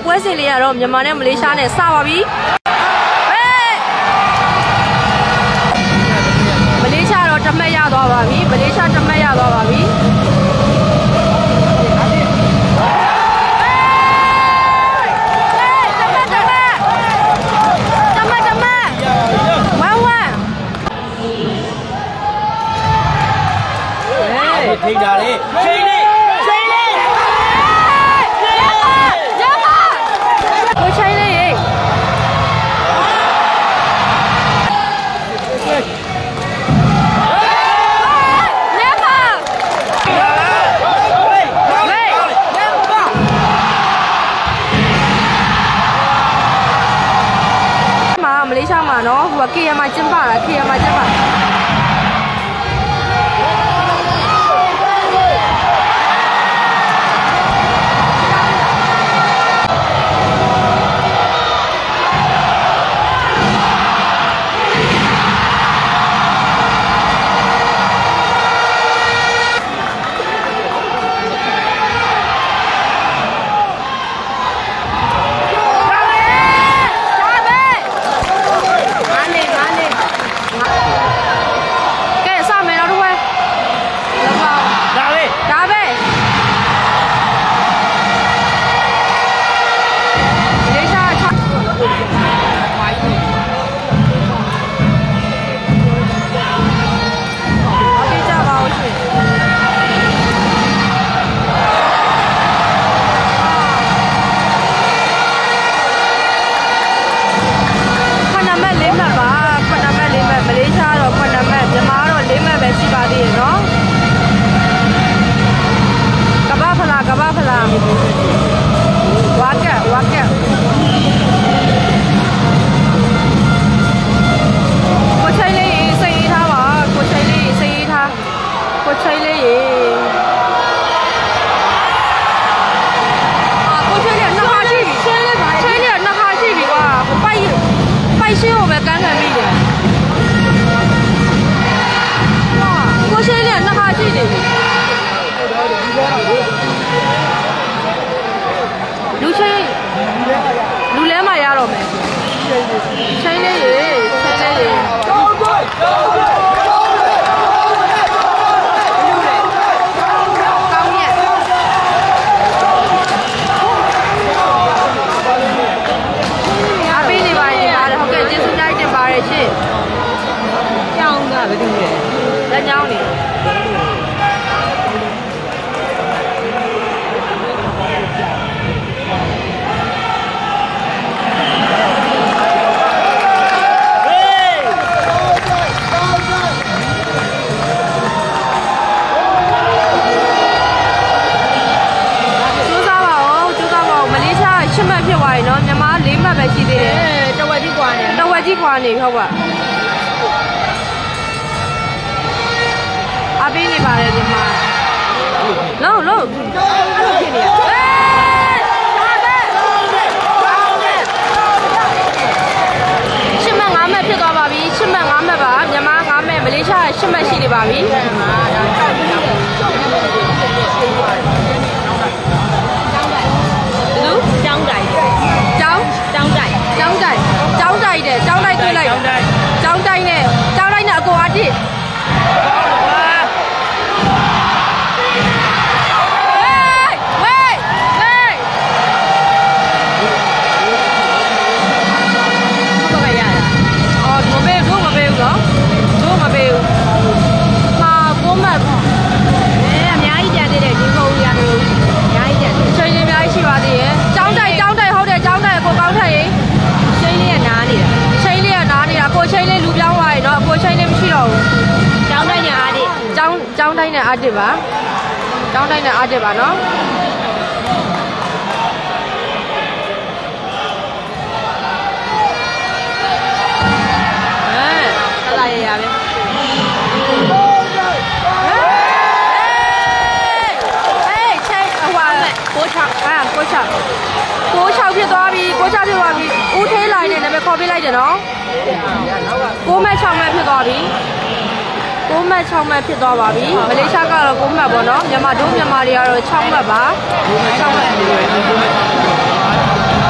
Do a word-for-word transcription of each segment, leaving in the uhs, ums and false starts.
ပွဲစဉ်လေးကတော့မြန်မာနဲ့မလေးရှားနဲ့စပါပြီမလေးရှားတော့တမက်ရသွားပါပြီမလေးရှားတမက်ရသွားပါပြီထိတာလေချိန်လေးချိန်လေးရပါရပါကိုချိန်လေးရေရပါမာမလေးရှားမှာနော်ဟိုက K M မှာကျင်းပတာ K M မှာကျင်းပလူချင်းလူလဲမှာရတော့မယ်ချင်းလေးရေချင်းလေးရေကောင်းပါကောင်းပါလက်ညောင်းနေရှစ်မှတ်ဖြစ်သွားပြီနော်မြန်မာလေးမှတ်ပဲရှိသေးတယ်တဝက်ကြီးကွာနေတဝက်ကြီးကွာနေဟုတ်ပါအပေးနေပါတယ်ဒီမှာလုံးလုံးအဲ့လိုဖြစ်နေရဟေးဒါပဲရှစ်မှတ်ငါးမှတ်ဖြစ်သွားပါပြီရှစ်မှတ်ငါးမှတ်ပါမြန်မာငါးမှတ်မလေးရှားရှစ်မှတ်ရှိနေပါပြီကျောင်းတိုင်ကျောင်းကျောင်းတိုင်ကျောင်းတိုင်ကျောင်းတိုင်တဲ့ကျောင်းတိုင်တွေ့လိုက်ကျောင်းတိုင်နဲ့ကျောင်းတိုင်နဲ့အကိုအတိကျောင်းတိုင်းနဲ့အားတစ်ပါကျောင်းတိုင်းနဲ့အားတစ်ပါနော်အဲလာရရပဲကိုချောက်အာကိုချောက်ကိုချောက်ဖြစ်သွားပြီကိုချောက်ဖြစ်သွားပြီဦးသေးလိုက်နေတယ်ပဲခေါ်ပေးလိုက်တယ်နော်ကိုမဲ့ချောက်မဲ့ဖြစ်သွားပြီကိုမှတ်၆မှတ်ဖြစ်သွားပါပြီမလေးရှားကတော့ကိုမှတ်ပေါ့နော်မြန်မာတို့မြန်မာတွေကတော့၆မှတ်ပါ၆မှတ်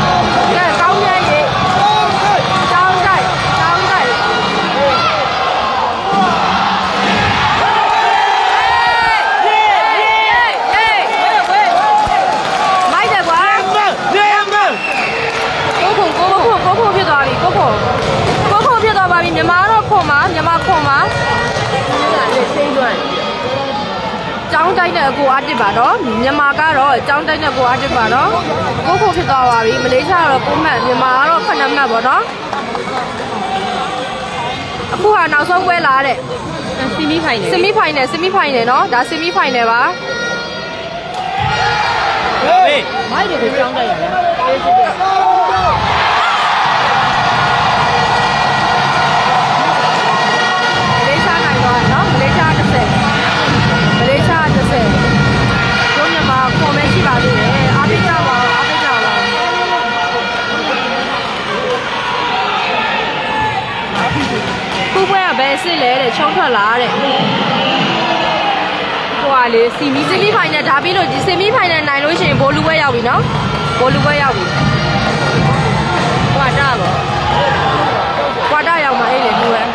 င်းတိုက်တဲ့အကိုအတစ်ပါတော့မြန်မာကတော့အကြောင်းတိုက်တဲ့ကိုအတစ်ပါတော့ကိုကိုဖြစ်သွားပါပြီမလေးရှားကတော့ကိုမှတ်မြန်မာကတော့ခုနှစ်မှတ်ပေါ့နော်အခုကနောက်ဆုံးပွဲလာတဲ့ဆီမီဖိုင်နယ်ဆီမီဖိုင်နယ်ဆီမီဖိုင်နယ်နော်ဒါဆီမီဖိုင်နယ်ပါဟေးမိုက်တွေကိုကြောင်းတိုက်ရတယ်စစ်လဲတဲ့ချုံထွက်လာတဲ့ဟိုကလေစီမီစီမီဖိုင်နယ်ဒါပြီးလို့ဒီစီမီဖိုင်နယ်နိုင်လို့ရှိရင်ဘိုလ်လူပွဲရောက်ပြီနော်ဘိုလ်လူပွဲရောက်ပြီကွာတာပေါ့ကွာတာရောက်မှာအဲ့လေလူပဲ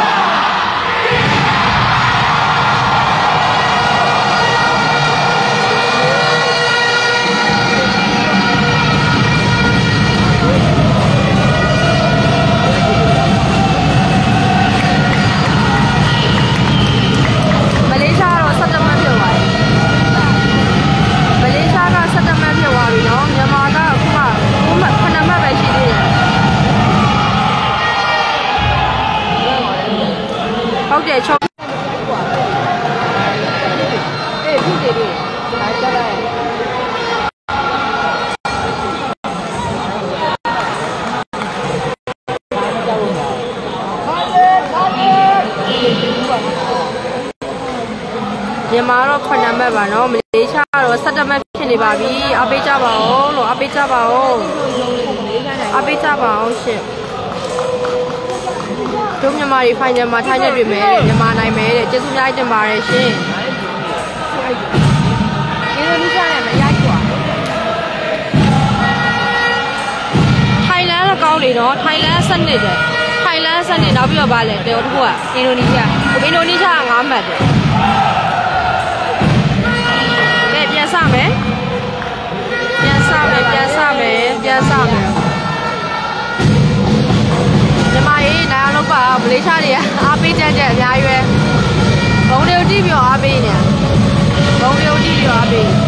ဟုတ်တယ်ချုံအေးဖြစ်တယ်ဒီအားကြတယ်မြန်မာတော့ခုနှစ်မှတ်ပါနော်မလေးရှားတော့ဆယ်မှတ်ဖြစ်နေပါပြီအားပေးကြပါဦးလို့အားပေးကြပါဦးအားပေးကြပါဦးရှင်တို့မြန်မာတွေဖိုင်နယ်မှာထိုင်းနေတွေ့မယ်တဲ့မြန်မာနိုင်မယ်တဲ့ကျေးဇူးများတင်ပါတယ်ရှင်အင်ဒိုနီးရှားနဲ့မရိုက်ကွာထိုင်လန်ကကောင်းနေနော်ထိုင်လန်ဆက်နေတယ်ထိုင်လန်ဆက်နေနောက်ပြီးတော့ဗာလဲတော်တခုကအင်ဒိုနီးရှားအင်ဒိုနီးရှားကငါးမှတ်တယ်ကဲပြန်စမယ်ပြန်စမယ်ပြန်စမယ်ပြန်စမယ်မြန်မာရေးနိုင်အောင်လုပ်ပါမလေးရှားတွေကအားပေးကြတဲ့အများကြီးပဲဘုံတွေကိုတိပြောအားပေးနေဘုံတွေကိုတိပြောအားပေး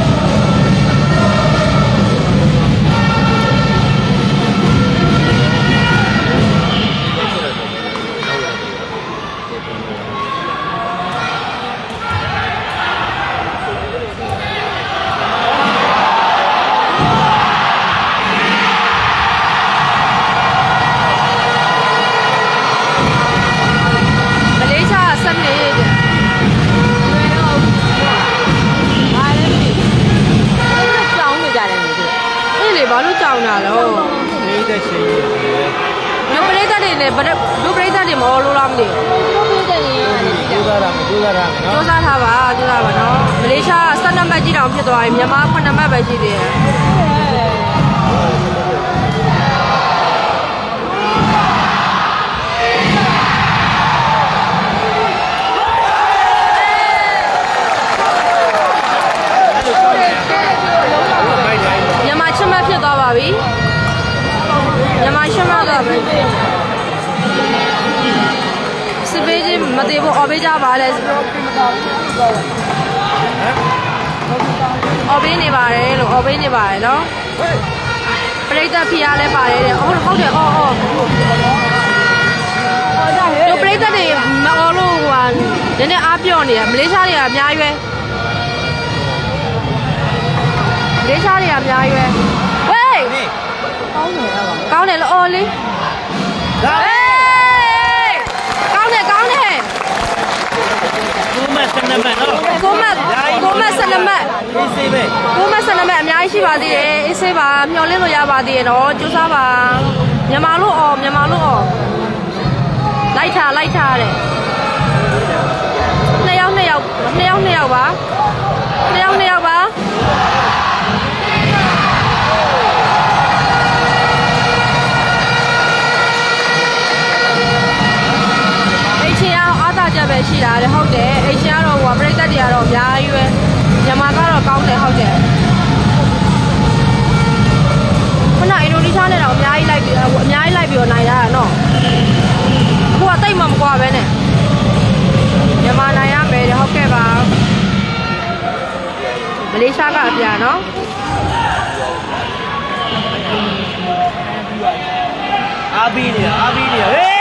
ဘာလို့ကြောင်တာလဲပရိသတ်ရှင်ကြီးတို့ပရိသတ်တွေလည်းတို့ပရိသတ်တွေမဟုတ်လို့လားမသိဘူးတို့ပရိသတ်တွေကျိုးစားတာမကျိုးစားတာနော်ကျိုးစားထားပါကျိုးစားပါနော်မလေးရှားဆယ်မှတ်ကြီးတောင်ဖြစ်သွားပြီမြန်မာခုနှစ်မှတ်ပဲရှိသေးတယ်ဖြစ်သွားပါပြီမြန်မာရှမကပဲစပယ်ကြီးမသေးဘူးအော်ပေးကြပါလဲအော်ပေးနေပါတယ်လို့အော်ပေးနေပါတယ်နော်ပရိသတ်ဖီးအားလဲပါတယ်တဲ့ဟုတ်ဟုတ်တယ်အော်အော်တို့ပရိသတ်တွေမအော်လို့ဟိုဟာနည်းနည်းအားပြော့နေတယ်မလေးရှားတွေကအများကြီးပဲမလေးရှားတွေကအများကြီးပဲကောင်းတယ်ကောင်းတယ်လို့အော်လေးဒါဟေးကောင်းတယ်ကောင်းတယ်ကိုမဆနမတ်နော်ကိုမကိုမဆနမတ်အေးစေးပဲကိုမဆနမတ်အများကြီးရှိပါသေးတယ်အေးစေးပါမျောလင်းလို့ရပါသေးတယ်နော်ကြိုးစားပါမြန်မာလို့အော်မြန်မာလို့အော်လိုက်ထားလိုက်ထားတဲ့နှစ်ယောက်နှစ်ယောက်နှစ်ယောက်နှစ်ယောက်ပါနှစ်ယောက်နှစ်ယောက်ပါကြပဲရှိတာလေဟုတ်တယ်အိမ်ရှားတော့ဟိုပရိသတ်တွေကတော့အများကြီးပဲမြန်မာကတော့ကောင်းတယ်ဟုတ်တယ်ခုနအင်ဒိုနီးရှားနဲ့တော့အများကြီးလိုက်ပြီးအများကြီးလိုက်ပြီးတော့နိုင်ရတာနော်အခုကတိတ်မှမကွာပဲနဲ့မြန်မာနိုင်ရမယ်ဟုတ်ကဲ့ပါမလေးရှားကအပြာနော်အားပေးနေတာအားပေးနေတာဟေး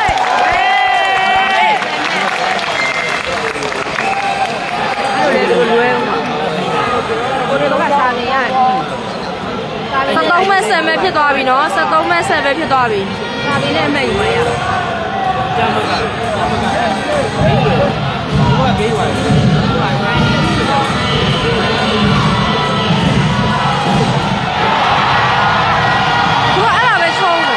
အဲ့လိုလေလွယ်ဦးမှာကိုတို့ကစာနေရတယ်ဆက်သုံးမဲ့ဆယ်မဲ့ဖြစ်သွားပြီနော်ဆက်သုံးမဲ့ဆယ်ပဲဖြစ်သွားပြီစာနေနဲ့အမှတ်ယူပါရကျမကကျမကဘေးရဘောကဘေးပါသူကအဲ့ဒါပဲချုံးတယ်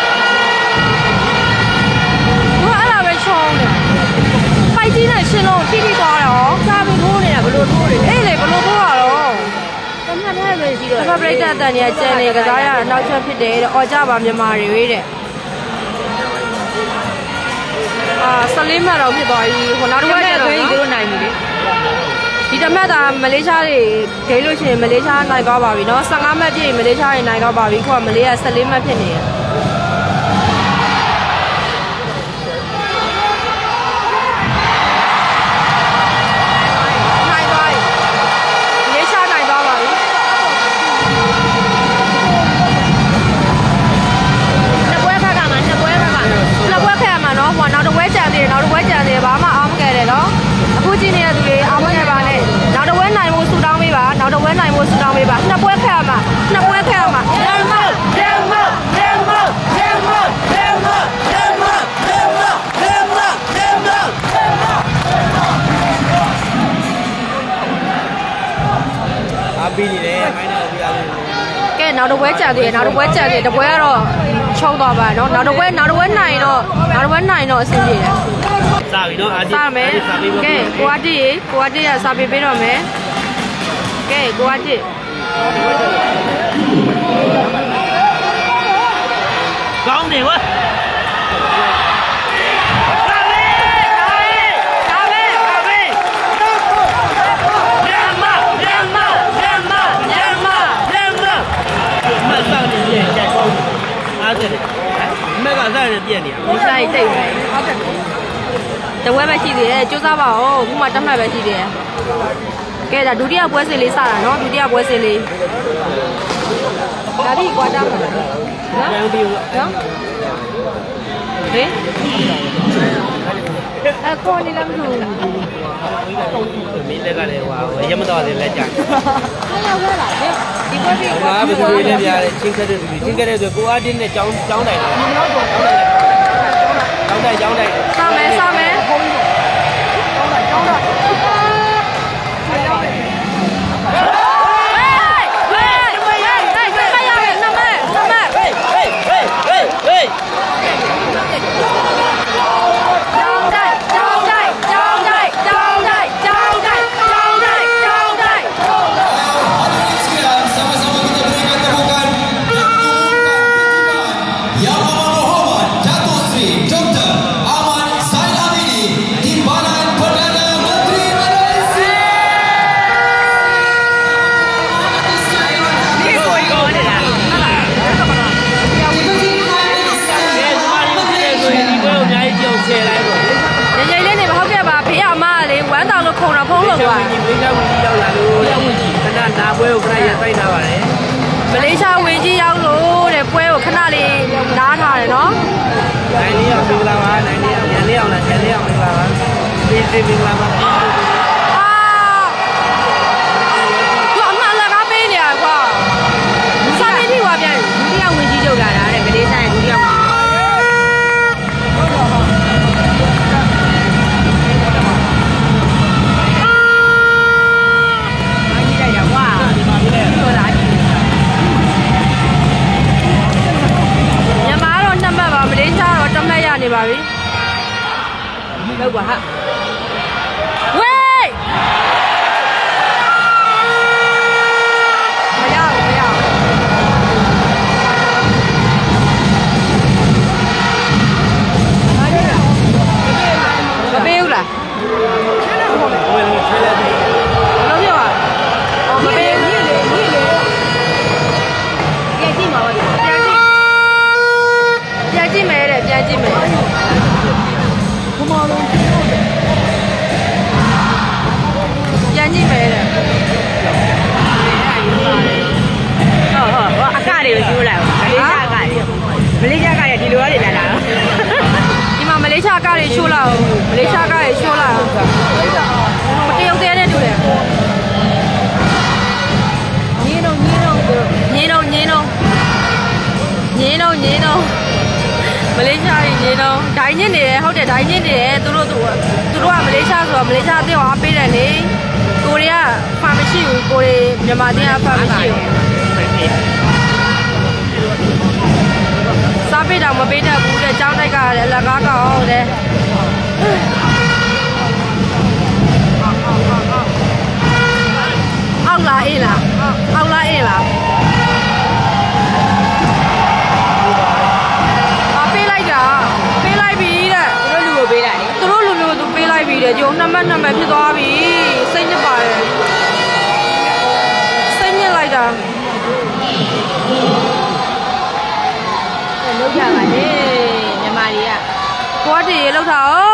သူကအဲ့ဒါပဲချုံးတယ်ပိုက်ကြီးနဲ့ရှင်းလုံးထိထိသွားတော့စာပြီးထိုးနေတာဘလို့ထိုးနေအေးလေဘလို့ထိုးရတော့တမတ်ထားပဲရှိတော့ဖပရိသတ်တန်တွေကကျန်နေကစားရအနောက်ချက်ဖြစ်တယ်တဲ့အော်ကြပါမြန်မာတွေတဲ့အာဆလေးမှတ်တော့ဖြစ်သွားပြီဟိုနောက်တစ်ခါကျတော့သူတို့နိုင်ပြီလေဒီတမတ်တာမလေးရှားတွေဂိမ်းလို့ရှိရင်မလေးရှားနိုင်သွားပါပြီเนาะဆယ်ငါးမှတ်ပြည့်မလေးရှားတွေနိုင်သွားပါပြီခုကမလေးကဆယ်လေးမှတ်ဖြစ်နေတယ်နိုင်သွားပြီမလေးရှားနိုင်သွားပါပြီနှစ်ပွဲခါကမှနှစ်ပွဲခါကနှစ်ပွဲခါမှာเนาะဟိုနောက်တစ်ပွဲကြံသေးတယ်နောက်တစ်ပွဲကြံသေးတယ်ဘာမှအားမခဲ့တယ်เนาะအခုကြည့်နေတဲ့သူတွေအားမခဲ့ပါနဲ့နောက်တစ်ပွဲနိုင်ဖို့ဆူတောင်းပေးပါနောက်တစ်ပွဲနိုင်ဖို့ဆူတောင်းပေးပါနှစ်ပွဲခါမှာနှစ်ပွဲခါမှာရမရမရမရမရမရမရမရမရမအပီးနေတယ်မိုင်းနေပြီးအားလုံးကဲနောက်တစ်ပွဲကြံသေးတယ်နောက်တစ်ပွဲကြံသေးတယ်တစ်ပွဲကတော့ချုံသွားပါเนาะနောက်တစ်ပွဲနောက်တစ်ပွဲနိုင်တော့နောက်တစ်ပွဲနိုင်တော့အဆင်ပြေတယ်စပြီเนาะအားစမယ်ကဲကိုအတီကိုအတီကစာပေးပေးတော့မယ်ကဲကိုအတီကောင်းတယ်ကွာမက်ကစားနေပြက်နေရမစားတိတ်ပဲဟုတ်တယ်တဝဲပဲရှိသေးတယ်စူးစမ်းပါဦးခုမှတက်မှတ်ပဲရှိသေးတယ်ကဲဒါဒုတိယပွဲစဉ်လေးစတာနော်ဒုတိယပွဲစဉ်လေးဒါဒီကွာတာမှာနော်ပြန်ပြီးနော်ဟေးအခေါ်နေလားမလို့မင်းလက်ကလည်းဟိုရမတော်တယ်လက်ကြဆက်ရောက်လာတယ်ဒီပွဲပြီးကွာဘယ်သူတွေလဲပြရတယ်ချင်းကတဲ့သူချင်းကတဲ့သူကိုအားတင်းနဲ့ကြောင်းကြောင်းတိုင်တယ်ကြောင်းတိုင်ကြောင်းတိုင်စမယ်စမယ်ခုံတော့ဖုံးလို့ကွာမလေးရှားဝင်ကြီးရောက်လာလို့ရောက်ဝင်ကြီးခဏနာပွဲကိုခဏရစိုက်ထားပါတယ်မလေးရှားဝင်ကြီးရောက်လို့တဲ့ပွဲကိုခဏလေးနားထားတယ်နော်နိုင်လေးအောင်မင်္ဂလာပါနိုင်လေးအောင်ရန်လေးအောင်လားရန်လေးအောင်မင်္ဂလာပါဒီဒီမင်္ဂလာပါအာသူအမှန်လည်းကားပေးနေရကွာစာမင်းထိွားပြန်ဒုတိယဝင်ကြီးရောက်လာတာတဲ့မလေးရှားရဲ့ဒုတိယဝင်နေပါပြီလောက်ပါဟာဝေးမရဘူးမရဘူးမပေးဘူးလားဘယ်လိုထဲလဲဘယ်လိုပြောอ่ะအော်မပေးဘူးညစ်လေညစ်လေပြန်ကြည့်မှာပါဒီပြန်ကြည့်ပြန်ကြည့်မယ်တဲ့ပြန်ကြည့်မယ်ဘုမလုံးပြန်ကြည့်မယ်တဲ့တွေရှိုးလာမလေးရှားကားတွေမလေးရှားကားတွေဒီလိုရတယ်ဗျာလားဒီမှာမလေးရှားကားတွေရှိုးလာအောင်မလေးရှားကားတွေရှိုးလာအောင်မတရုတ်သေးတဲ့တူတယ်ညင်းတော့ညင်းတော့ညင်းတော့ညင်းတော့ညင်းတော့ညင်းတော့မလေးရှားကြီးညင်းတော့ဒိုင်းညင်းနေတယ်ဟုတ်တယ်ဒိုင်းညင်းနေတယ်သူတို့သူသူတို့ကမလေးရှားဆိုတော့မလေးရှားအတင်းအားပေးတယ်လေကိုရီးယားဖာမရှိဘူးကိုရီးမြန်မာတင်းအားဖာမရှိဘူးစားပေးတော့မပေးတတ်ဘူးတဲ့ကျောင်းတိုက်ကလည်းလက်ကားကောင်းတဲ့အောက်လာအေးလားအောက်လာအေးလားအပေးလိုက်တာပေးလိုက်ပြီတဲ့သူတို့လူကိုပေးလိုက်လေသူတို့လူမျိုးသူပေးလိုက်ပြီတဲ့ကျုံနှစ်မှတ်နှစ်မှတ်ဖြစ်သွားပြီစိတ်ညစ်ပါတယ်စိတ်ညစ်လိုက်တာလောက်ကြပါလေမြန်မာတွေကကိုကတည်းကလောက်တာ哦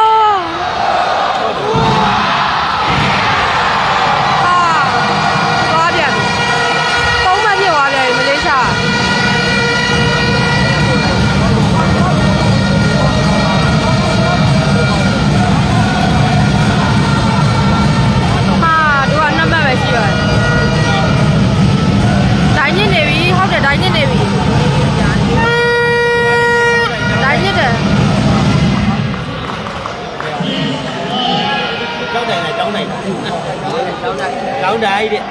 ကောင်းတိုင်းတဲ့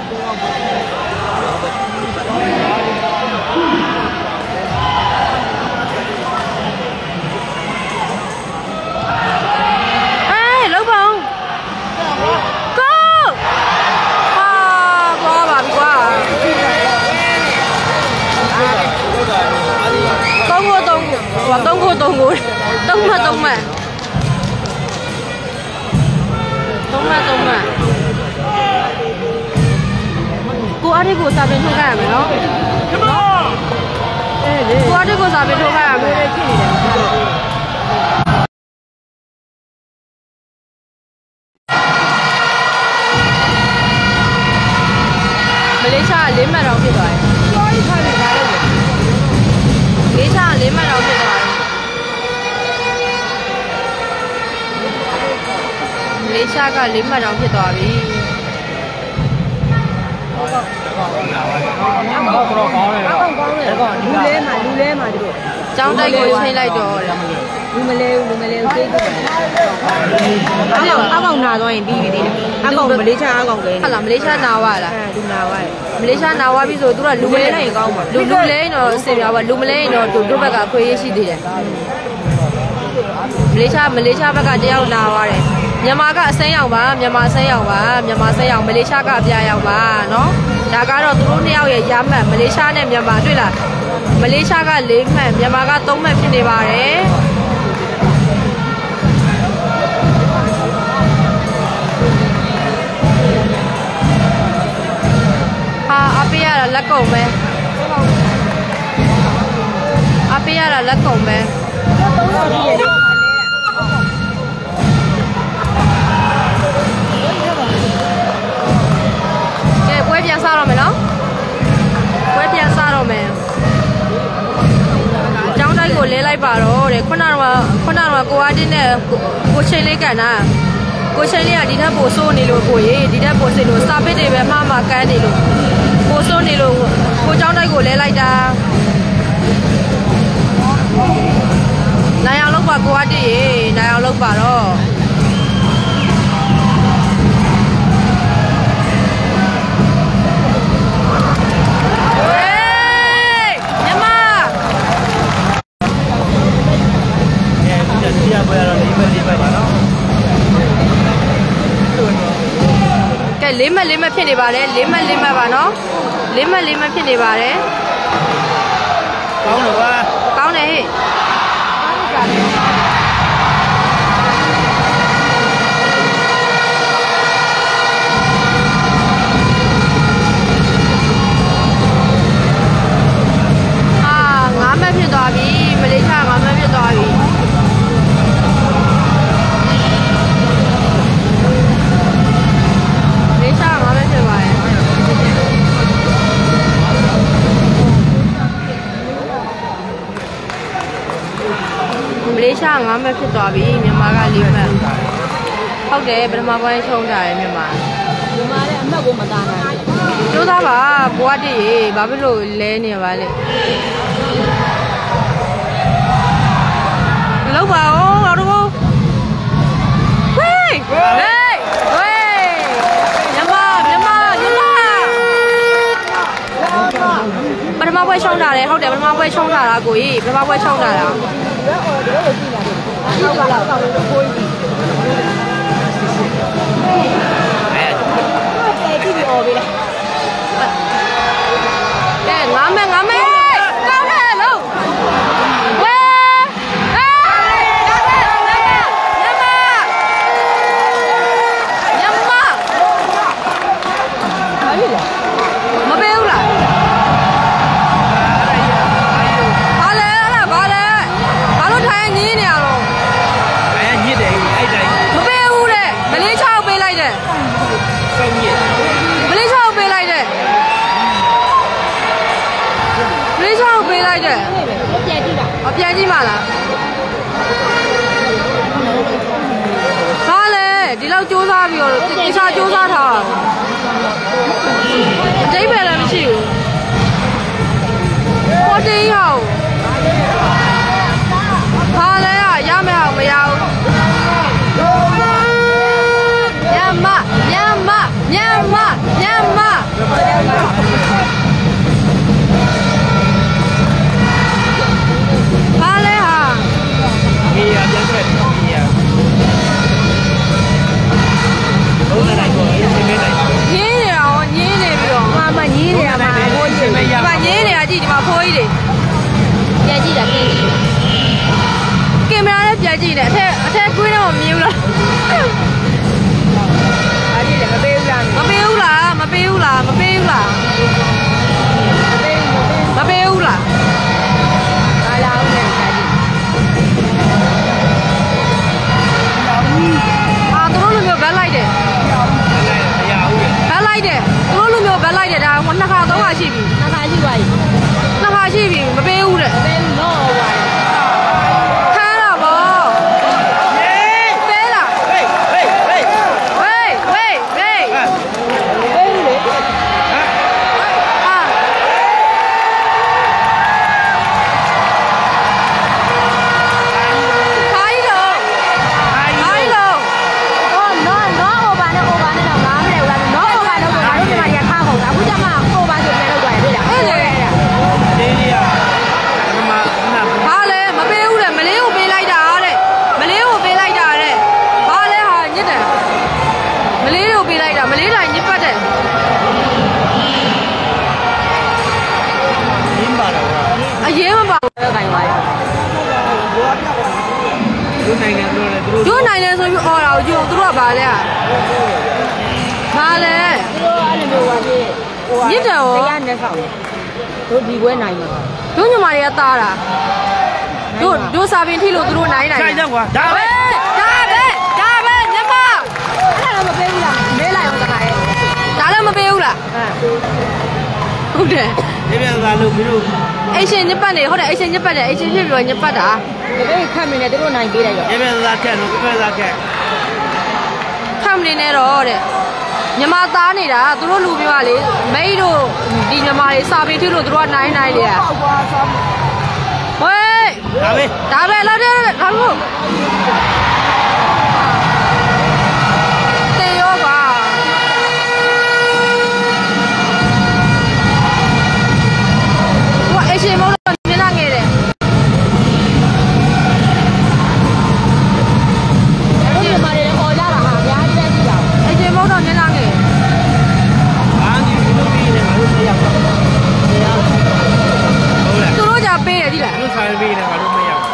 အေးလောက်ပါဦးကိုဟာသွားပါပြီကွာသုံးခုသုံးခုဟိုသုံးခုသုံးခုသုံးမှတ်သုံးမှတ်သုံးမှတ်သုံးမှတ်ကိုအားတွေကိုစာပင်ထုတ်ခဲ့ရမယ်နော်ကိုအားတွေကိုစာပင်ထုတ်ခဲ့ရမယ်ဖြစ်နေတယ်မလေးရှားကလေးမှတ်တော့ဖြစ်သွားတယ်မလေးရှားကလေးမှတ်တော့ဖြစ်သွားတယ်မလေးရှားကလေးမှတ်တော့ဖြစ်သွားပြီအမေကတော့ကောင်းတယ်အကောင်ကောင်းတယ်ကောလူလဲမှာလူလဲမှာတို့ကျောင်းတိုက်ကိုချိန်လိုက်တော့တဲ့လူမလဲလူမလဲသိတယ်အကောင်အကောင်နာတော့ရင်ပြီးပြီသေးတယ်အကောင်မလေးရှားအကောင်ပဲဟုတ်လားမလေးရှားနာဝလားအဲလူနာဝတယ်မလေးရှားနာဝပြီဆိုသူကလူမလဲနိုင်ရင်ကောင်းပါလူလူလဲရင်တော့အစင်ပြောပါလူမလဲရင်တော့တို့ဘက်ကအခွင့်အရေးရှိသေးတယ်မလေးရှားမလေးရှားဘက်ကတယောက်နာဝတယ်မြန်မာကအစမ်းရောက်ပါမြန်မာအစမ်းရောက်ပါမြန်မာအစမ်းရောက်မလေးရှားကအပြာရောက်ပါနော်ဒါကတော့သူတို့နှစ်ယောက်ရဲ့ရမှတ်မလေးရှားနဲ့မြန်မာတွေ့လားမလေးရှားက၄မှတ်မြန်မာက၃မှတ်ဖြစ်နေပါတယ်ဟာအပေးရတာလက်ကုံပဲအပေးရတာလက်ကုံပဲပွဲပြန်စားတော့မယ်နော်ပွဲပြန်စားတော့မယ်အကြောင်းတိုက်ကိုလဲလိုက်ပါတော့တဲ့ခုနကတော့ခုနကတော့ကိုအားတင်းနဲ့ကိုချိန်လေးကန်တာကိုချိန်လေးကဒီထက်ပိုဆိုးနေလို့ကိုရေဒီထက်ပိုစစ်လို့စာပစ်တွေပဲမှားမှာကန်းနေလို့ပိုဆိုးနေလို့ကိုအကြောင်းတိုက်ကိုလဲလိုက်တာနိုင်အောင်လုပ်ပါကိုအားတင်းရေနိုင်အောင်လုပ်ပါတော့လေးမှတ်လေးမှတ်ဖြစ်နေပါတယ်လေးမှတ်လေးမှတ်ပါနော်လေးမှတ်လေးမှတ်ဖြစ်နေပါတယ်ကောင်းတယ်ကွာကောင်းတယ်ဟဲ့အာငါးမှတ်ဖြစ်သွားပြီမလေးရှားငါးမှတ်ဖြစ်သွားပြီလေးရှားငါးမှတ်ဖြစ်ပါတယ်လေးရှားငါးမဲ့ဖြစ်သွားပြီမြန်မာကလေးမဲ့ဟုတ်တယ်ပထမပိုင်းချုံကြတယ်မြန်မာမြန်မာလည်းအမှတ်ကိုမသားနိုင်ဘူးကျိုးသားပါဘွားတည်းရေဘာဖြစ်လို့လဲနေပါလဲလောက်ပါဦးငါတို့ဝေးဝေးဝေးမြန်မာမြန်မာမြန်မာပထမပွဲချုံတာလေဟုတ်တယ်ပထမပွဲချုံတာလားကိုကြီးပထမပွဲချုံတာလားဟုတ်လားကောင်းလို့ကိုကြီးအဲကြည့်ပြီးအော်ပြီလေကဲငါမဲငါမဲကောင်းတယ်လို့ဝဲအေးကောင်းတယ်ညမညမဘာလို့လဲမပေးဘူးလားဘာလဲအဲ့ဒါဘာလဲဘာလို့ထိုင်ညင်းနေရတော့အဲညစ်တယ်အဲ့တိုင်းမပေးဘူးတဲ့မလေးချောက်ပေးလိုက်တဲ့စောင်းညစ်မလေးချောက်ပေးလိုက်တဲ့မလေးချောက်ပေးလိုက်တဲ့ပြန်ကြည့်တာအပြန်ကြည့်ပါလားဟာလေဒီလောက်စူးစမ်းပြီးတော့တခြားစူးစမ်းထားအတိတ်ပဲလည်းမရှိဘူးဟောတေးဟောဟာလေရမယ်အောင်မရဘူးညမညမညမညမဟာလေဟာအေးရပြန်ဆက်အေးရဘုန်းလိုက်ကိုအေးစင်းလိုက်ညင်းနေအောင်ညင်းနေပြီးတော့ဟာမညင်းနေတာမှာဖိုးကြီးဒီမှာညင်းနေတာကြည့်ဒီမှာဖိုးကြီးတွေပြန်ကြည့်တာပြန်ကြည့်ကင်မရာနဲ့ပြန်ကြည့်နေအထက်အထက်ကွင်းတော့မမြင်ဘူးလားအားကြည့်တယ်မပေးဘူးလားမပေးဘူးလားမပေးဘူးလားမပေးဘူးလားမပေးဘူးလားအားလာအောင်နဲ့ပြန်ကြည့်အာသူတို့လူမျိုးဘက်လိုက်တယ်ဘက်လိုက်တယ်သူတို့လူမျိုးဘက်လိုက်တယ်ဒါနှစ်ခါသုံးခါရှိပြီနှစ်ခါရှိပါပြီနှစ်ခါရှိပြီမပေးဘူးတဲ့မပေးဘူးတော့ဟောပါထားတာဗောပေးလားဟေးဟေးဟေးဝေးဝေးဝေးပေးဘူးလေဟာခိုင်းလို့ခိုင်းလို့အော်နော်နော်ဟိုပါနဲ့ဟိုပါနဲ့တော့ငါမလဲဘူးလားနော်ဟိုပါတော့ငါတို့ဒီမှာရထားကုန်တာအခုကျမှဟိုပါဆိုပြန်လောက်သွားတယ်တွေ့လားအဲ့လေလေးလေးရပထမနာဟာလေမပေးဘူးလေမလေးကိုပေးလိုက်တာတဲ့မလေးကိုပေးလိုက်တာတဲ့ဟာလေဟာညစ်တယ်မလေးကိုပေးလိုက်တာမလေးတိုင်းညစ်ပတ်တယ်ရင်းပါတော့အရင်မပါဘူးခိုင်းသွားတယ်ဒုနိုင်ငံတို့လည်းသူတို့ဒုနိုင်ငံဆိုပြီးအော်တာကိုကြည့်အောင်သူတို့ကဘာလဲဘာလဲသူတို့အဲ့လိုမျိုးပါလေဟိုညစ်တယ်ရောတရားနဲ့ဆောက်တို့ဒီပွဲနိုင်မှာတို့ညီမတွေကတားတာတို့တို့စာပင်ထိလို့သူတို့နိုင်နိုင်ဆိုင်တော့ကွာဒါပဲဒါပဲဒါပဲညမအဲ့ဒါမပေးဘူးလားမဲလိုက်အောင်တခါရဲ့ဒါလည်းမပေးဘူးလားဟုတ်တယ်ဒီပြန်သာလို့မင်းတို့အိရှင်ညစ်ပတ်နေဟုတ်တယ်အိရှင်ညစ်ပတ်တယ်အိရှင်ဖြစ်ပြီးတော့ညစ်ပတ်တာတပည့်ခတ်မနေသူတို့နိုင်ပေးလိုက်ရောဒီပြန်သာခက်လို့ပြန်သာခက်ခတ်မနေနဲ့တော့တဲ့ညမသားနေတာသူတို့လူမျိုးကလေမိတ်တို့ဒီညမတွေစာပေထိလို့သူတို့ကနိုင်နိုင်လေဝေးဒါပဲဒါပဲလောက်တယ်ဒါလို့တေရောပါဝါအရှင်မောင်မျက်နှာငယ်တယ်အဲ့ဒီမှာလည်းအော်ကြတာဟာအများကြီးပဲကြည့်တာအရှင်မောင်တော့မျက်နှာငယ်အာဒီလူကြီးနဲ့ငါတို့မရောက်ဘူးဟုတ်လားသူတို့ကြပေးတယ်ဒီလားသူဆိုင်ပေးတယ်ငါတို့မရောက်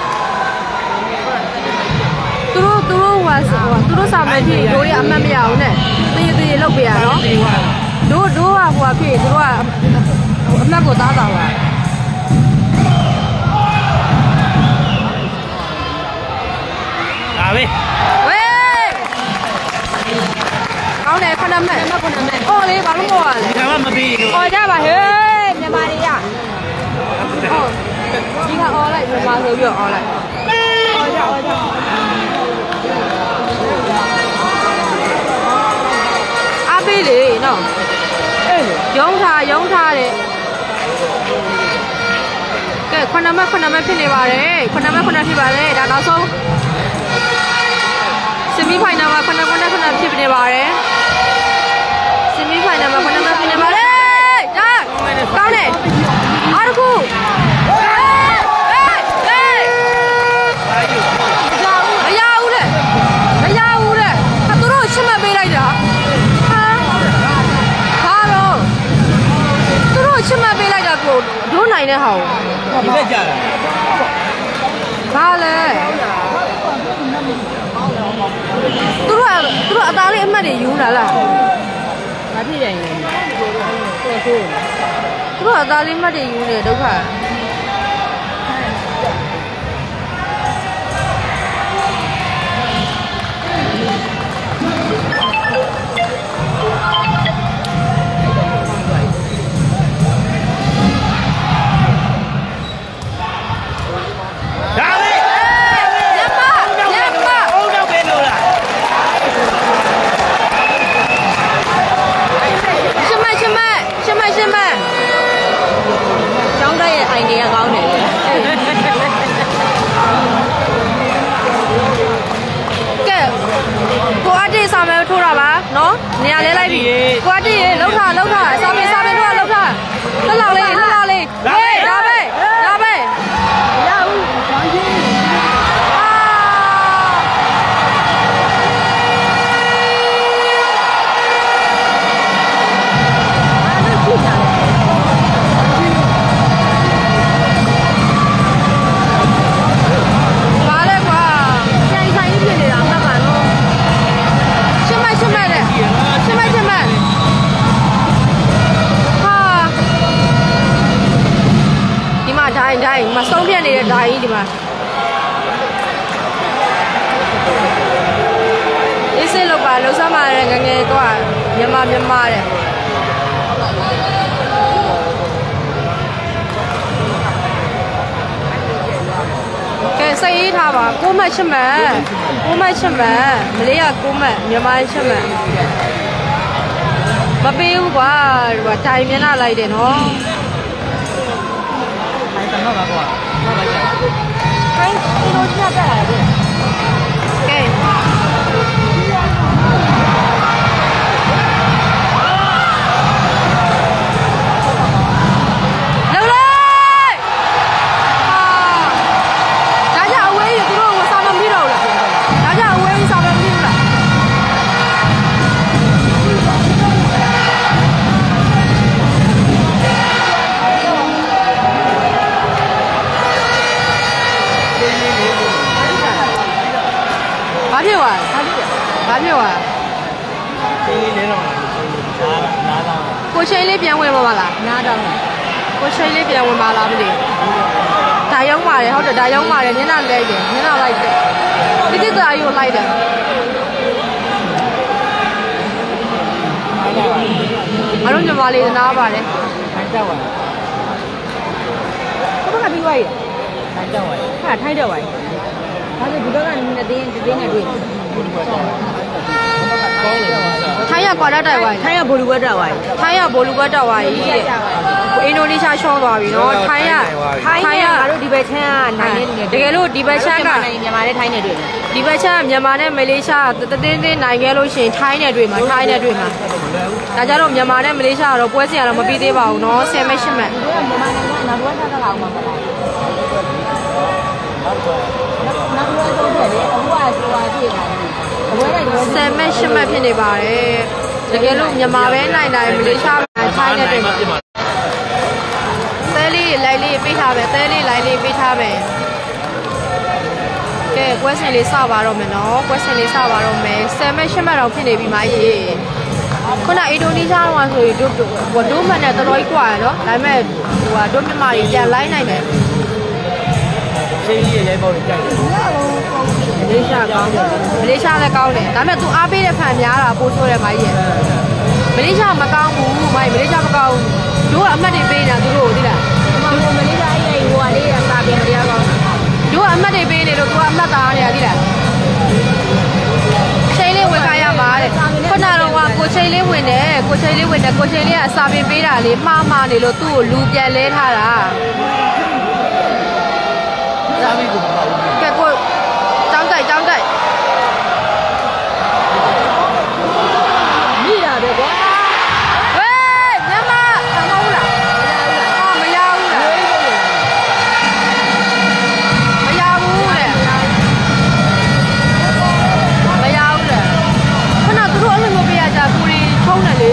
သူတို့သူတို့ဟိုသူတို့စာမဲ့ဖြစ်တို့ရအမှတ်မရဘူးနဲ့တေးသေးလောက်ပေးရနော်တို့တို့ကဟိုဖြစ်သူတို့ကအမှတ်ကိုသားတာပါဒါပဲဝေးကောင်းတယ်ခဏမဲ့ခဏမဲ့အော်လေဘာလို့ပေါ်ရလဲဒါမှမပေးဘူးအော်ကြပါဟေးမြန်မာတွေကဟုတ်ဒီကအော်လိုက်မြန်မာဆိုပြီးတော့အော်လိုက်ရုံးထားရုံးထားတယ်ကဲခုနမခုနမဖြစ်နေပါတယ်ခုနမခုနဖြစ်ပါတယ်ဒါနောက်ဆုံးဆီမီဖိုင်နယ်မှာခုနခုနခုနဖြစ်နေပါတယ်ဆီမီဖိုင်နယ်မှာခုနမဖြစ်နေပါတယ်ဒါကောင်းတယ်အားတခုမရဘူးလေမရဘူးလေဟာသူတို့ရှင်းမပေးလိုက်တာဟာဟာတော့သူတို့ရှင်းမပေးလိုက်တာကိုဒိုးနိုင်တဲ့ဟာကိုဒီလက်ကြတာဘာလဲသူတို့ကသူတို့အသားလေးအမှတ်တွေယူလာလားမဖြစ်တယ်ကိုကိုသူတို့အသားလေးအမှတ်တွေယူနေဒုက္ခထိုးတာပါနော်နေရာလဲလိုက်ပြီကိုအတီးရေလှုပ်ထားလှုပ်ထားစာပင်စာပင်တို့ကလှုပ်ထားလှလောက်လေးလှလောက်လေးဟေးဒါပဲဒါပဲရဘူးဘာကြီးဘာလဲကွာဆိုင်ဆိုင်ဖြစ်နေတာမှတ်ပါနော်ရှင်းမရှင်းမလေရှင်းမရှင်းမဟာဒီမှာဒိုင်းဒိုင်းမဆုံးပြတ်နေတဲ့ဒိုင်းဒီမှာအေးစေးလောက်ပါလှုပ်ရှားမှလည်းငငယ်တော့မြန်မာမြန်မာတဲ့ကဲစိတ်အေးထားပါကိုမချစ်မှန်ကိုမချစ်မှန်မလေးကကိုမမြန်မာချစ်မှန်မပေးဘူးကွာဒီကတိုင်မျက်နှာလိုက်တယ်နော်ထိုင်တော့ပါကွာမှတ်လိုက်ကြထိုင်ဒီလိုချပြလာတယ်ကဲဘာဖြစ်သွားဘာဖြစ်သွားချင်းလေးလေးတော့နားနားတော့ကိုချင်းလေးပြန်ဝင်ပါမလားနားတော့ကိုချင်းလေးပြန်ဝင်ပါလားမသိဒါရောက်ပါတယ်ဟုတ်တယ်ဒါရောက်ပါတယ်ညနာလိုက်တယ်ညနာလိုက်တယ်တိတိတာယူလိုက်တယ်မတို့ညီမလေးနားပါတယ်ထိုင်တော့ပါဘယ်ကပြီးသွားရထိုင်တော့ပါဟာထိုင်တော့ပါဒါဆိုဒီဘက်ကနှစ်သိန်းတစ်သိန်းနဲ့တွေ့ထိုင်းရကွာတက်ဝိုင်းထိုင်းရဘိုလီဝက်တက်ဝိုင်းထိုင်းရဘိုလီဝက်တက်ဝိုင်းတဲ့အင်ဒိုနီးရှားရှောင်းသွားပြီနော်ထိုင်းရထိုင်းရငါတို့ဒီဘက်ချမ်းကနိုင်နေတကယ်လို့ဒီဘက်ချမ်းကမြန်မာနဲ့ထိုင်းနဲ့တွေ့ဒီဘက်ချမ်းမြန်မာနဲ့မလေးရှားတတင်းတင်းနိုင်ခဲ့လို့ရှိရင်ထိုင်းနဲ့တွေ့မှာထိုင်းနဲ့တွေ့မှာဒါကြတော့မြန်မာနဲ့မလေးရှားကတော့ပွဲစဉ်ကတော့မပြီးသေးပါဘူးနော်ဆယ်မက်ရှစ်မက်မြန်မာနိုင်ငံကနောက်ဘက်ထားတာအောင်မှာမလားနောက်ဘက်တော့တယ်လေအခုကဆိုတာပြည့်တာအဝဲတိုင်းဆယ်မက်ရှစ်မက်ဖြစ်နေပါတယ်တကယ်လို့မြန်မာပဲနိုင်နိုင်မလေးရှားပဲထိုင်းနဲ့တွေ့မှာသဲလေးလိုက်လေးပေးထားပဲသဲလေးလိုက်လေးပေးထားပဲကဲပွဲစဉ်လေးစပါတော့မယ်နော်ပွဲစဉ်လေးစပါတော့မယ်ဆယ်မက်ရှစ်မက်တော့ဖြစ်နေပြီမကြီးခုနအင်ဒိုနီးရှားတော့ဆိုရင်တို့ဟိုဒိုးမက်နဲ့တော်တော်ကြီးกว่าနော်ဒါပေမဲ့ဟိုဟာဒိုးမြန်မာတွေပြန်လိုက်နိုင်တယ်ချင်းကြီးရဲ့ပေါ့ကြိုက်တယ်မလေးရှားကောင်းတယ်မလေးရှားလည်းကောင်းတယ်ဒါပေမဲ့ तू အားပေးတဲ့ဖန်များတာပို့ဆိုးတယ်မကြီးရဲ့မလေးရှားမကောင်းဘူးမိုင်းမလေးရှားမကောင်းဘူးတို့ကအမှတ်တွေပေးနေတာသူတို့သိလားဒီမလေးရှားအဲ့ဟိုကလေးကစာပြန်တရားကောင်းတို့ကအမှတ်တွေပေးနေလို့ तू ကအမှတ်သားနေတာသိလားချိန်လေးဝင်ခါရမှာတဲ့ခုနကတော့ကကိုကိုချိန်လေးဝင်တယ်ကိုချိန်လေးဝင်တယ်ကိုချိန်လေးကအစာပင်ပေးတာလေမှားမှားနေလို့သူ့ကိုလူပြန်လဲထားတာစားပြီးကိုမပေါ့ဘူးကဲကိုတောင်းတိုက်တောင်းတိုက်မိတာပဲကွာဟေးညမမမဟုတ်လားဟာမရဘူးလားမရဘူးလေမရဘူးလေခဏသူတို့အဲ့လိုမျိုးပေးရကြကိုရီထုံးတယ်လေ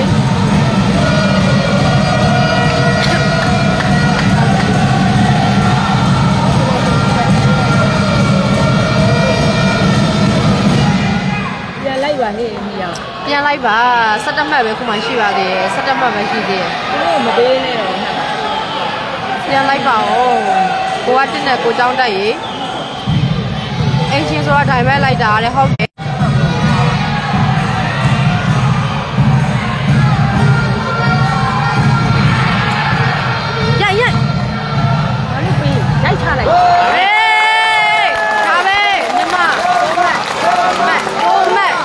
ပြန်လိုက်ပါစက်တမှတ်ပဲခုမှရှိပါသေးတယ်စက်တမှတ်ပဲရှိသေးတယ်မပေးနဲ့တော့ပြန်လိုက်ပါဦးကိုကတင်းနဲ့ကိုကြောင်းတက်ရေအင်ချင်းဆိုတာဒိုင်ဘက်လိုက်တာတဲ့ဟုတ်တယ်ရိုက်ရိုက်ဘာလို့ပေးရိုက်ချလိုက်ဟေးဒါပဲညီမမက်မက်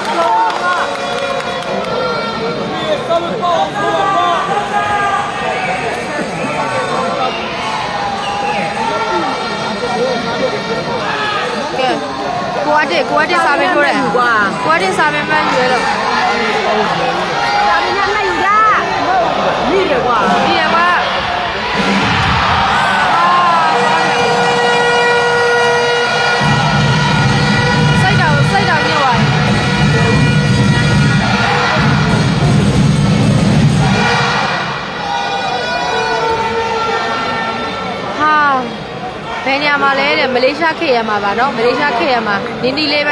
ကိုအတက်ကိုအတက်စာပင်ထိုးတယ်ကွာကိုအတက်စာပင်မှန်းရွေးတော့စာပင်နဲ့မှတ်ယူကြမိတယ်ကွာမိတယ်ကွာစိတ်တော်စိတ်တော်ညစ်သွားဟာဘယ်နေရာမှာလဲတဲ့မလေးရှားခေရမှာပါเนาะမလေးရှားခေရမှာနီနီလေးပဲ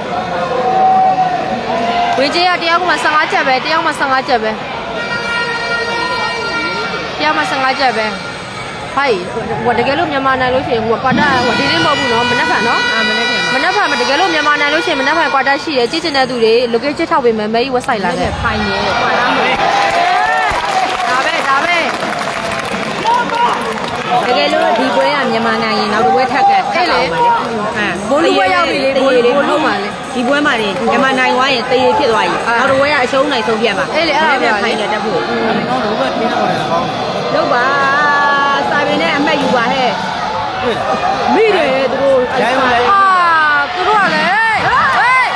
ဝင်ကြီးကတယောက်ကမှ15ချက်ပဲတယောက်မှ15ချက်ပဲတယောက်မှ15ချက်ပဲဟိုက်ဟိုတကယ်လို့မြန်မာနိုင်လို့ရှိရင်ဟိုကွာတာဟိုဒီလေးမဟုတ်ဘူးเนาะမနှက်ဖန်เนาะအာမနှက်ဖန်မနှက်ဖန်တကယ်လို့မြန်မာနိုင်လို့ရှိရင်မနှက်ဖန်ကွာတာရှိတယ်ကြည့်ချင်တဲ့သူတွေ location ထောက်ပေးမယ်မဲကြီး website လာခဲ့ဖိုင်ရဲကွာတာမဟုတ်ဒါပဲဒါပဲတကယ်လို့ဒီပွဲကမြန်မာနိုင်ရင်နောက်တစ်ပွဲထက်ကထက်အောင်ပါလေအဲဘိုးလူပွဲရောက်ပြီလေဘိုးလူဘိုးလူမှာလေဒီပွဲမှာနေမြန်မာနိုင်သွားရင်တရေဖြစ်သွားပြီနောက်တစ်ပွဲကအရှုံးနိုင်ဆုံးပြတ်မှာအေးလေအဲ့ဒါပြန်ဖိုင်ရတက်ဖို့အမေကောင်းတော့ဘယ်ထိန်းတော့လဲကောင်းလုပ်ပါစာပင်နဲ့အမှတ်ယူပါဟဲ့မိတယ်သူတို့ရိုင်းပါလေဟာသူတို့ကလည်းဟေးဟေး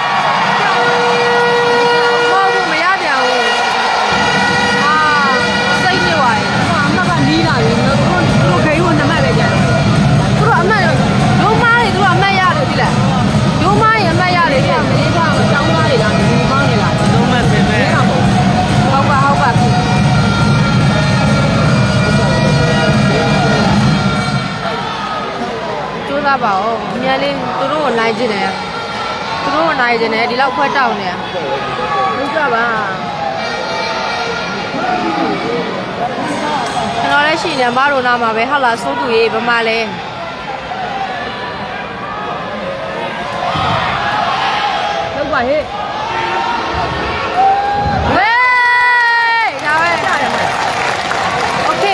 မောင်မရပြန်ဘူးဟာစိတ်ညစ်သွားရင်အမှတ်ကနီးလာပြီသူတို့သူတို့ခေယူနမပဲကြတယ်သူတို့အမှတ်ဒုံးမားတွေသူတို့အမှတ်ရတယ်ဒီလားဒုံးမားရင်အမှတ်ရတယ်ဒီမလေးကအကြောင်းသားတွေကဒီကောင်းနေလားဒုံးမဲ့ပင်ပဲဟုတ်ပါဟုတ်ပါကျိုးစားပါဦးအများလေးသူတို့ကိုနိုင်ကျင်တယ်သူတို့ကိုနိုင်ကျင်တယ်ဒီလောက်ခွဲတောက်နေဟုတ်ကြပါကျွန်တော်လည်းရှိနေမတို့နာမှာပဲဟုတ်လားစိုးသူရေးဗမာလဲဟုတ်ပါဟဲ့ဟေးဒါပဲโอเค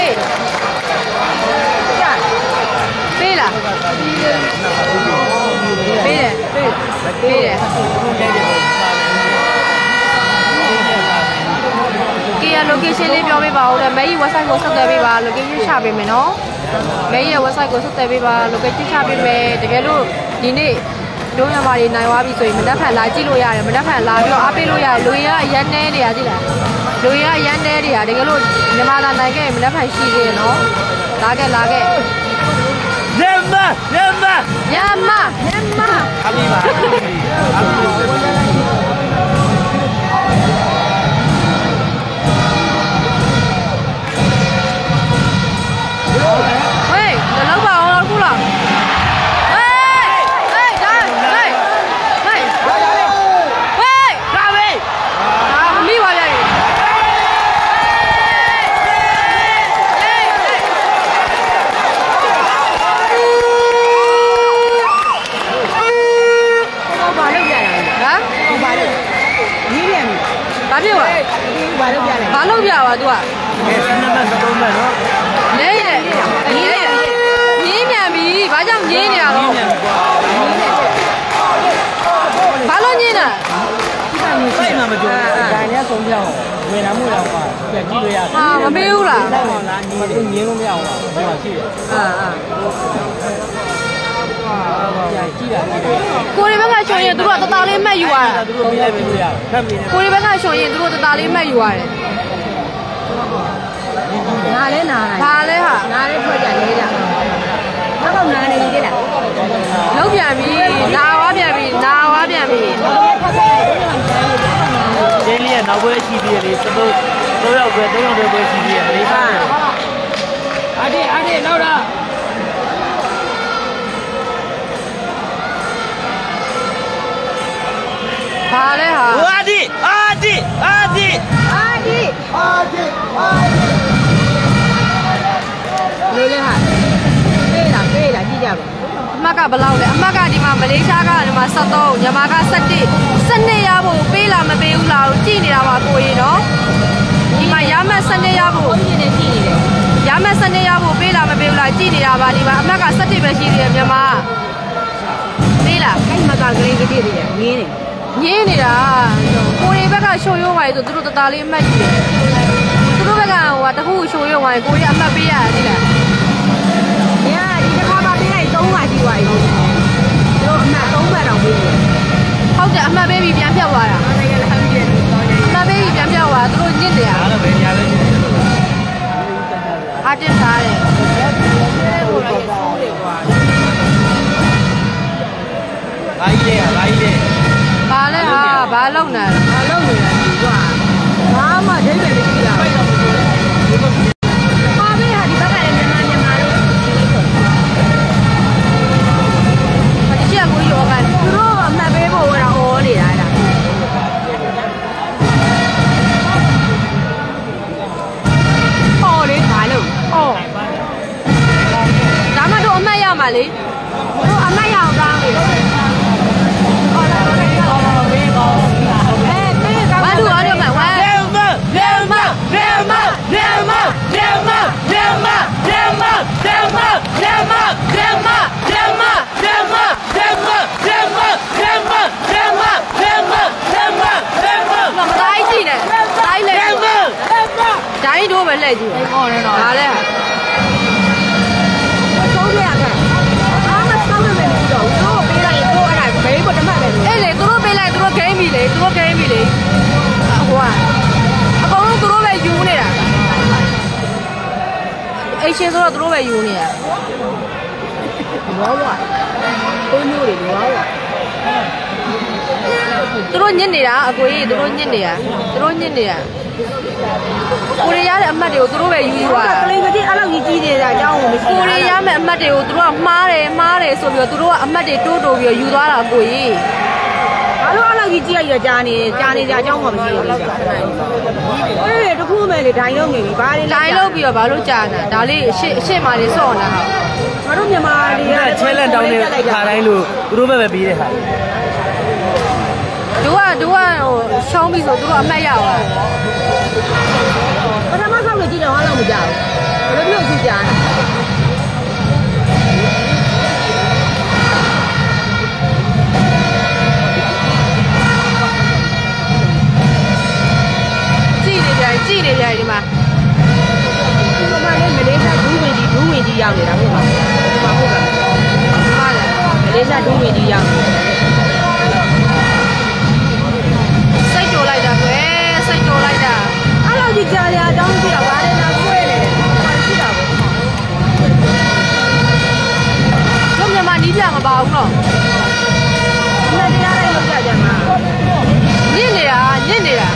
ပေးလားပေးတယ်ပေးတယ်ပေးတယ်ကီယာ location လေးပြောပေးပါဦးတဲ့မဲကြီး website ကိုဆက်သွယ်ပေးပါ location ချပေးမယ်နော်မဲကြီးရဲ့ website ကိုဆက်သွယ်ပေးပါ location ချပေးမယ်တကယ်လို့ဒီနေ့တို့ရမာတွေနိုင်သွားပြီဆိုရင်မနှက်ဖန်လာကြည့်လို့ရတယ်မနှက်ဖန်လာပြီးတော့အားပေးလို့ရတယ်လူရအရန်နဲနေရကြည့်လားလူရအရန်နဲနေရတကယ်လို့မြန်မာသာနိုင်ခဲ့ရင်မနှက်ဖန်ရှိသေးတယ်နော်လာခဲ့လာခဲ့မြန်မာမြန်မာမြန်မာမြန်မာအမီပါအမီဘာလို့ပြပါ तू อ่ะကဲစနမစသုံးမဲ့နော်လဲရငင်းရငင်းမြန်ပြီဘာကြောင့်ငင်းနေရတော့ဘာလို့ငင်းတာစိတ်မှမကြုံဘူးဒါနဲ့ဆုံးပြောင်းဝယ်လာမှုတော့ကွာကြည့်လို့ရဟာမမေးဘူးလားဟုတ်ပါလားညီတို့ငင်းလို့မရဘူးလားဒီမှာရှိတယ်အာအာကြည့်တာကြည့်တယ်ကိုရီဘက်ကရှုံရင်သူတို့ကတသားလေးမှတ်ယူရတာသူတို့ပြေးလိုက်ပြီးလို့ရတယ်ဖတ်ပြီးနေကိုရီဘက်ကရှုံရင်သူတို့တသားလေးမှတ်ယူရတယ်နားလဲနားလိုက်ဘာလဲဟာနားလဲထွက်ကြလေးကြဘာကောနားနေကြလားလောက်ပြန်ပြီနာဝါပြန်ပြီနာဝါပြန်ပြီကျင်းလေးကနောက်ဘက်ရှိသေးတယ်လေသတို့တော့ရောက်ပဲတော့ရောက်ပဲရှိသေးတယ်လေးစားအားဒီအားဒီလောက်တာဘာလဲဟာအာဒီအာဒီအာဒီအာဒီအာဒီအာဒီလို့လေဟာပေးလားပေးလားကြည့်ကြပါအမှတ်ကဘယ်လောက်လဲအမှတ်ကဒီမှာမလေးရှားကဒီမှာဆက်သုံးမြန်မာကဆက်တစ်စနစ်ရဖို့ပေးလားမပေးဘူးလားကြည့်နေတာပါကိုကြီးနော်ဒီမှာရမှတ်စနစ်ရဖို့ကြည့်နေကြည့်နေတယ်ရမှတ်စနစ်ရဖို့ပေးလားမပေးဘူးလားကြည့်နေတာပါဒီမှာအမှတ်ကဆက်တစ်ပဲရှိသေးတယ်မြန်မာပေးလားအဲ့မကကလေးကကြည့်နေတယ်ငင်းနေငင်းနေတာကိုရီဘက်ကရှိုးရိုးပါလေဆိုသူတို့တသားလေးအမှတ်ကြီးတယ်သူတို့ဘက်ကဟိုတခုရှိုးရိုးပါလေကိုရီအမှတ်ပေးရတယ်တိလားညာဒီတစ်ခါမှပေးလိုက်သုံးပါရှိသွားပြီသူတို့အမှတ်သုံးပါတော့ပေးတယ်ဟုတ်တယ်အမှတ်ပေးပြီးပြန်ပြတ်သွားတာအဲ့ဒါလည်းဟမ်းပြည့်တယ်အမှတ်ပေးပြီးပြန်ပြတ်သွားသူတို့ညစ်တယ်အားလည်းပဲညာလည်းရှိတယ်အားတင်ထားတယ်ဟိုလိုက်ဆိုးတယ်ကွာဘာကြီးလဲဘာကြီးလဲဘာလဲဟာဘာလုံနေလဲဘာလုံနေလဲဒီကွာဘာမှဒိတ်တယ်မရှိတာပါဘေးဟာဒီဘက်ကလည်းမြန်မာမြန်မာလို့ဒီချက်ကိုရောကန်သူတို့အမှတ်ပေးဖို့တော့အော်နေတာအဲ့ဒါအော်လေဘာလို့အော်ဒါမှတော့အမှတ်ရမှာလေတို့အမှတ်ရအောင်ကောင်းပြီတိုင်းတို့ပဲလှည့်ကြည့်တယ်ဟောနေတော့ဒါလဲသုံးရခဲ့အားမဆောက်ရမယ်လို့တော့တို့ပေးလိုက်ရင်တို့အဲ့ဒါဘေးပေါ်တမတ်ပဲအေးလေသူတို့ပေးလိုက်သူတို့ဂိမ်းပြီလေသူတို့ဂိမ်းပြီလေဟိုကအကုန်လုံးသူတို့ပဲယူနေတာအိတ်ရှင်ဆိုတော့သူတို့ပဲယူနေတာဝါဝါကိုမျိုးတွေဝါဝါသူတို့ညစ်နေတာအကိုကြီးသူတို့ညစ်နေတာသူတို့ညစ်နေတာကိုရီးယားရဲ့အမှတ်တွေကိုသူတို့ပဲယူယူသွားတာကလေးကတိအဲ့လောက်ကြီးကြီးနေတာအကြောင်းကိုမရှိကိုရီးယားမဲ့အမှတ်တွေကိုသူတို့ကမှားတယ်မှားတယ်ဆိုပြီးတော့သူတို့ကအမှတ်တွေတိုးတိုးပြီးယူသွားတာအကိုကြီးဘာလို့အဲ့လောက်ကြီးကြီးရရကြားနေကြားနေကြအကြောင်းမှမရှိဘူးလေအေးတခုမဲ့လေဒိုင်လုံးနေပြီဘာလဲဒိုင်လုံးပြီးတော့ဘာလို့ကြာနေတာဒါလေးအရှိအရှိမှလေးစော့နေတာငါတို့မြန်မာတွေကချဲလက်တောင်းနေခါတိုင်းလို့သူတို့ပဲပဲပြီးတဲ့ဟာတို့ကတို့ကဟိုရှောင်းပြီဆိုတို့ကအမှတ်ရအောင်ပထမဆောက်လို့ကြည့်တော့အားလုံးမကြဘူးဘယ်လိုမျိုးကြည့်ကြလဲကြည့်နေကြကြည့်နေကြဒီမှာဒီမှာလည်းမလေးရှားဒူးဝင်ကြီးဒူးဝင်ကြီးရောက်နေတာဟုတ်ပါဘူးဒီမှာဟုတ်ကဲ့ဟုတ်တယ်မလေးရှားဒူးဝင်ကြီးရောက်နေစိတ်တိုးလိုက်တာကွယ်စိတ်တိုးလိုက်တာအဲ့လိုကြီးကြာကြာတောင်းကြည့်တော့ဗာလဲတော့ဆွဲနေတယ်ဘာရှိတာပေါ့တို့မြန်မာနီးပြမပါဘူးနော်အမှန်တရားလည်းလောက်ကြကြမှာညစ်နေတာညစ်နေတာ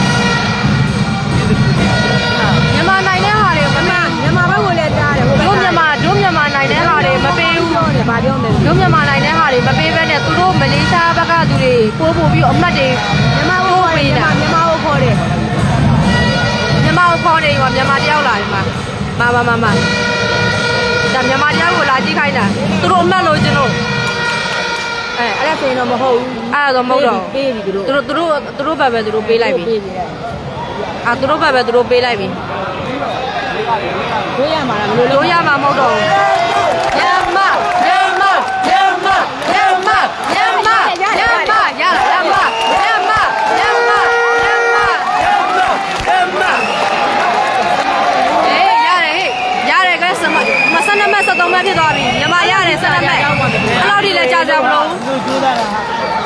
မြန်မာနိုင်တဲ့ဟာတွေမမမြန်မာဘက်ကိုလည်းတားတယ်တို့မြန်မာတို့မြန်မာနိုင်တဲ့ဟာတွေမပေးဘူးပြောတယ်ဗာပြောမယ်တို့မြန်မာနိုင်တဲ့ဟာတွေမပေးဘဲနဲ့သူတို့မလေးရှားဘက်ကသူတွေပို့ပို့ပြီးအမှတ်တွေမြန်မာကိုခေါ်တယ်မြန်မာကိုခေါ်တယ်မြန်မာကိုခေါ်တယ်မြန်မာတယောက်လာတယ်မှာမမမမဒါမြန်မာတယောက်ကိုလာကြည့်ခိုင်းတာသူတို့အမှတ်လို့ကျွန်တော်အဲအဲ့ဒါဆိုရင်တော့မဟုတ်ဘူးအဲ့ဒါတော့မဟုတ်တော့ပေးပြီသူတို့သူတို့သူတို့သူတို့ဘက်ပဲသူတို့ပေးလိုက်ပြီအာသူတို့ဘက်ပဲသူတို့ပေးလိုက်ပြီတို့ရမှာလားဘယ်လိုလုပ်ရမှာမဟုတ်တော့ဘူးမြန်မာမြန်မာမြန်မာမြန်မာမြန်မာမြန်မာရရမြန်မာမြန်မာမြန်မာမြန်မာ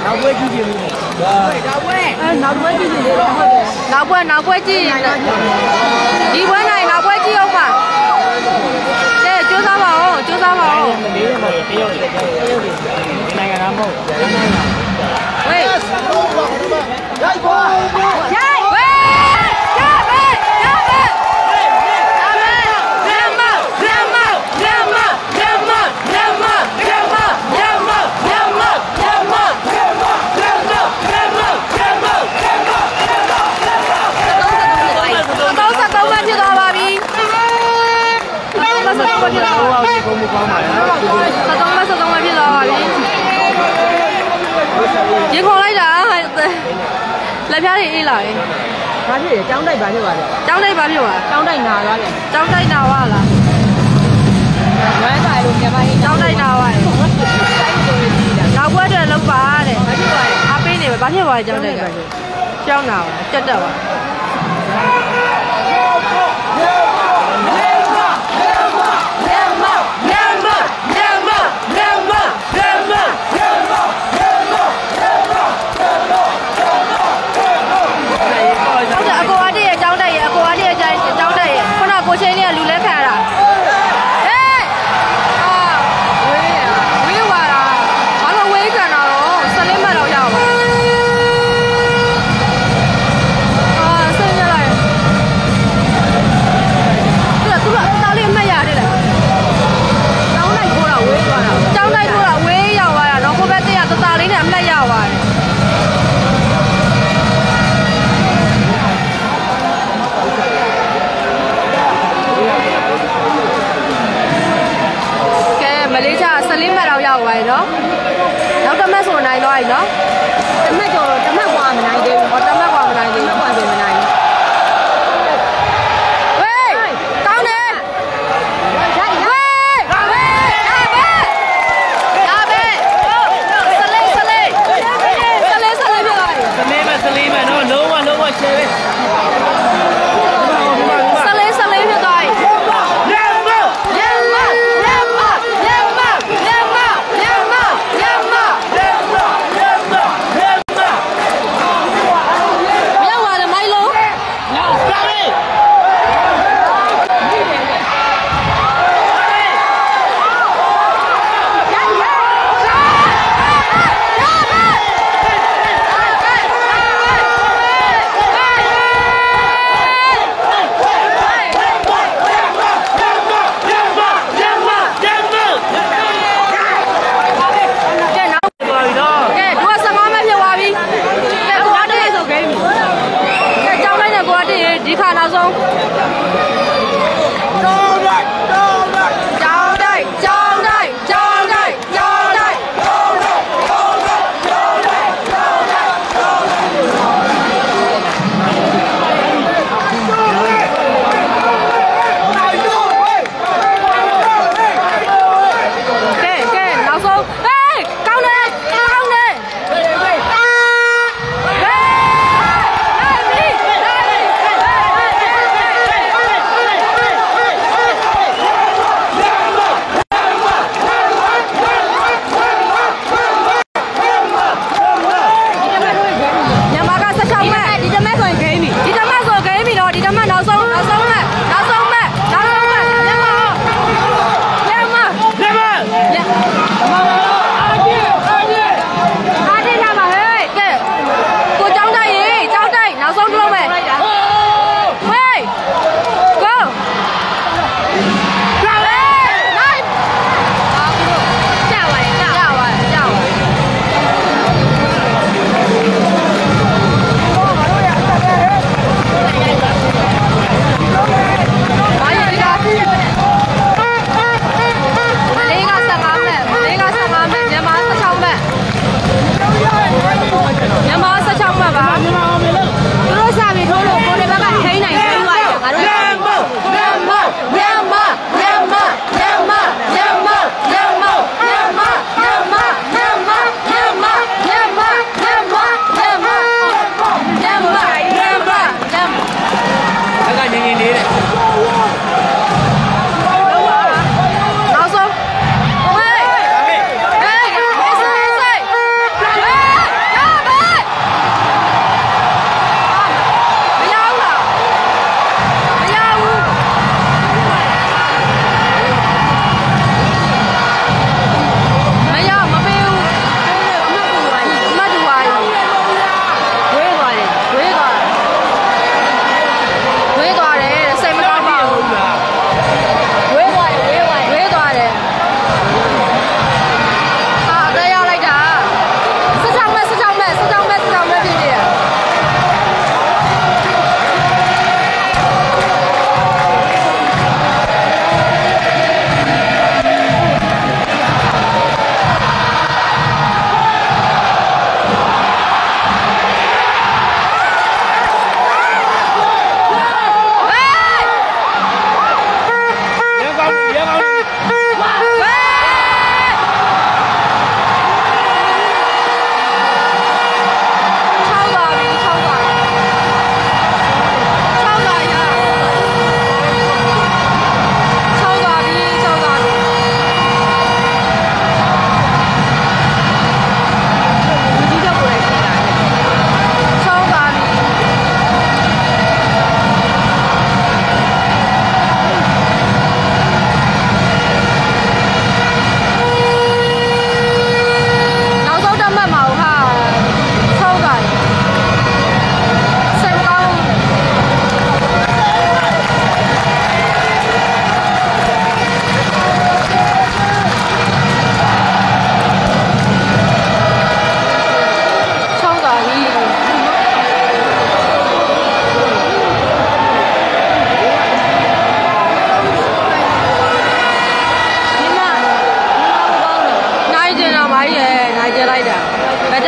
နောက်ပွဲကြည့်ကြည့်ဦးနောက်ပွဲအဲနောက်ပွဲကြည့်ကြည့်လေတော့ဟုတ်တယ်နောက်ပွဲနောက်ပွဲကြည့်ဒီပွဲနိုင်နောက်ပွဲကြည့်အောင်ပါကဲကြိုးစားပါဦးကြိုးစားပါဦးလေးတယ်မဟုတ်တရုတ်တရုတ်နိုင်ငံသားမဟုတ်ဝေးရိုက်ပါရိုက်ဝေးရပါရပါဖြစ်လာတော့ဒီကုန်းမကောင်းပါလားစတော့မစတော့မဖြစ်သွားပါပြီရေခေါ်လိုက်တာလက်ပြားတွေအေးလာတယ်ဘာဖြစ်လဲကျောင်းတိုက်ဘာဖြစ်ပါလဲကျောင်းတိုက်ဘာဖြစ်ပါကျောင်းတိုက်နာသွားတယ်ကျောင်းတိုက်နာဝလားဝမ်းသာလို့မြန်မာပြည်ကျောင်းတိုက်နာဝတယ်နောက်ဘွဲတွေလောက်ပါတဲ့ဘာဖြစ်ပါလဲအားပေးနေပဲဘာဖြစ်ပါလဲကျောင်းတိုက်ကကျောင်းနာပါတက်တက်ပါကိုချင်းလေးကလူလဲခံရတာဟေးအာဝေးရဝေးသွားတာဘာလို့ဝေးခံတာတော့ဆလင်းမတ်တော့ရောက်ပါအာဆင်းရလိုက်သူကသူကတားလေးအမှတ်ရတယ်လေကျောင်းလိုက်ကိုတာဝေးသွားတာကျောင်းလိုက်ကိုတာဝေးရောက်သွားတာတော့ကိုဘက်တည်းကတားလေးနဲ့အမှတ်ရသွားတယ်မလေးရှားဆလင်းမတ်တော့ရောက်သွားပြီနော်နောက်တစ်မတ်ဆိုနိုင်သွားပြီနော်တစ်မတ်ကျော်တစ်မတ်ကွာမနိုင်သေးဘူးဟောတစ်မတ်ကွာမနိုင်သေးဘူးကွာပြင်မနိုင်ဘူးဝေးတောင်းတယ်ရိုက်ဝေးဝေးရပဲရပဲဆလေးဆလေးဆလေးဆလေးဖြစ်သွားပြီစမေးမစလေးမနော်လုံးဝလုံးဝရှယ်ပဲဆလေးဆလေးဖြစ်သွားပြီဒီခါနောက်ဆုံးကျောင်းတိုက်ကျောင်းတိုက်ကျောင်းတိုက်ကျောင်းတိုက်ကျောင်းတိုက်ကျောင်းတိုက်ကျောင်းတိုက်ကျောင်းတိုက်ကျောင်းတိုက်ကျောင်းတိုက်ကဲကဲနောက်ဆုံးဟေးကောင်းတယ်ကောင်းတယ်ဟေး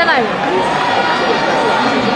တက်လိုက်ပြီ